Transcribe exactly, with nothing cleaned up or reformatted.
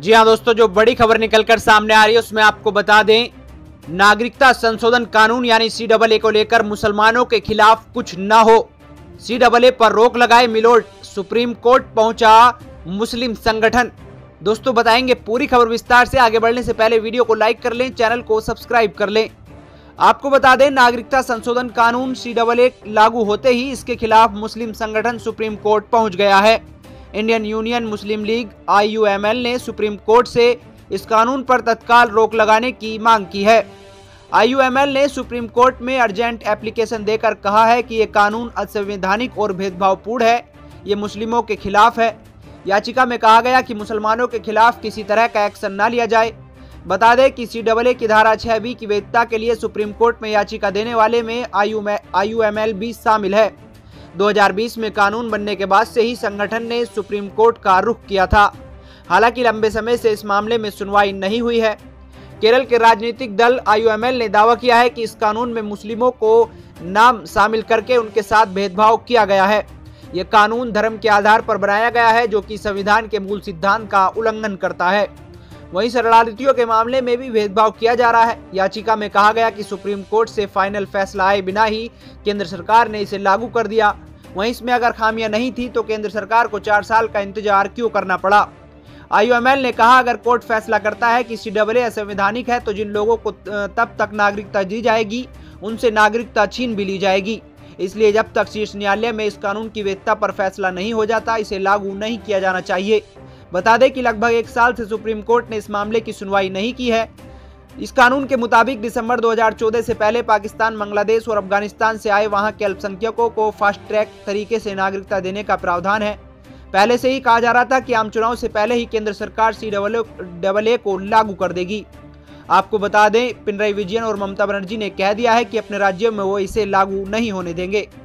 जी हां दोस्तों, जो बड़ी खबर निकलकर सामने आ रही है उसमें आपको बता दें, नागरिकता संशोधन कानून यानी सी डबल ए को लेकर मुसलमानों के खिलाफ कुछ न हो, सी डबल ए पर रोक लगाए मिलोट, सुप्रीम कोर्ट पहुंचा मुस्लिम संगठन। दोस्तों बताएंगे पूरी खबर विस्तार से। आगे बढ़ने से पहले वीडियो को लाइक कर लें, चैनल को सब्सक्राइब कर लें। आपको बता दें, नागरिकता संशोधन कानून सी डबल ए लागू होते ही इसके खिलाफ मुस्लिम संगठन सुप्रीम कोर्ट पहुंच गया है। Indian Union Muslim League I U M L ने सुप्रीम कोर्ट से इस कानून पर तत्काल रोक लगाने की मांग की है। आई यू एम एल ने सुप्रीम कोर्ट में अर्जेंट एप्लीकेशन देकर कहा है कि ये कानून असंवैधानिक और भेदभावपूर्ण है, ये मुस्लिमों के खिलाफ है। याचिका में कहा गया कि मुसलमानों के खिलाफ किसी तरह का एक्शन न लिया जाए। बता दें कि सी डबल ए की धारा छह बी की वैधता के लिए सुप्रीम कोर्ट में याचिका देने वाले में आई यू एम एल भी शामिल है। दो हज़ार बीस में कानून बनने के बाद से ही संगठन ने सुप्रीम कोर्ट का रुख किया था। हालांकि लंबे समय से इस मामले में सुनवाई नहीं हुई है। केरल के राजनीतिक दल आई यू एम एल ने दावा किया है कि इस कानून में मुस्लिमों को नाम शामिल करके उनके साथ भेदभाव किया गया है। यह कानून धर्म के आधार पर बनाया गया है, जो कि संविधान के मूल सिद्धांत का उल्लंघन करता है। वहीं शरणार्थियों के मामले में भी भेदभाव किया जा रहा है। याचिका में कहा गया कि सुप्रीम कोर्ट से फाइनल फैसला आए बिना ही केंद्र सरकार ने इसे लागू कर दिया। वहीं इसमें अगर खामियां नहीं थी तो केंद्र सरकार को चार साल का इंतजार क्यों करना पड़ा। आई यू एम एल ने कहा, अगर कोर्ट फैसला करता है कि सी डबल ए असंवैधानिक है तो जिन लोगों को तब तक नागरिकता दी जाएगी उनसे नागरिकता छीन भी ली जाएगी। इसलिए जब तक शीर्ष न्यायालय में इस कानून की वैधता पर फैसला नहीं हो जाता, इसे लागू नहीं किया जाना चाहिए। बता दें कि लगभग एक साल से सुप्रीम कोर्ट ने इस मामले की सुनवाई नहीं की है। इस कानून के मुताबिक दिसंबर दो हज़ार चौदह से पहले पाकिस्तान, बांग्लादेश और अफगानिस्तान से आए वहां के अल्पसंख्यकों को फास्ट ट्रैक तरीके से नागरिकता देने का प्रावधान है। पहले से ही कहा जा रहा था कि आम चुनाव से पहले ही केंद्र सरकार सी डबल ए को लागू कर देगी। आपको बता दें, पिनराई विजयन और ममता बनर्जी ने कह दिया है कि अपने राज्यों में वो इसे लागू नहीं होने देंगे।